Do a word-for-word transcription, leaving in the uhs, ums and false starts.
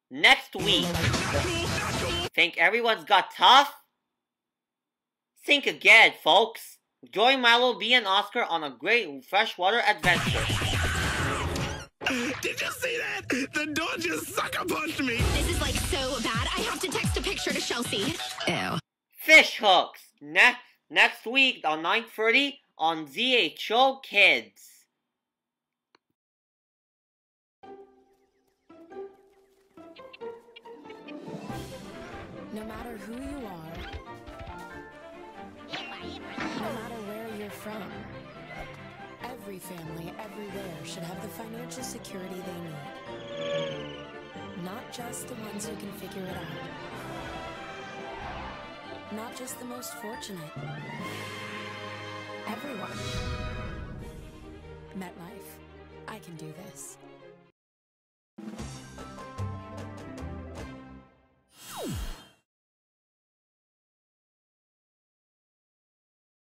next week. Think everyone's got tough? Think again, folks. Join Milo, B, and Oscar on a great freshwater adventure. Did you see that? The dog just sucker punched me. This is like so bad. I have to text a picture to Chelsea. Ew. Fish hooks. Next next week on nine thirty on Z H O Kids. No matter who you are, no matter where you're from, every family everywhere should have the financial security they need. Not just the ones who can figure it out. Not just the most fortunate. Everyone. MetLife. I can do this.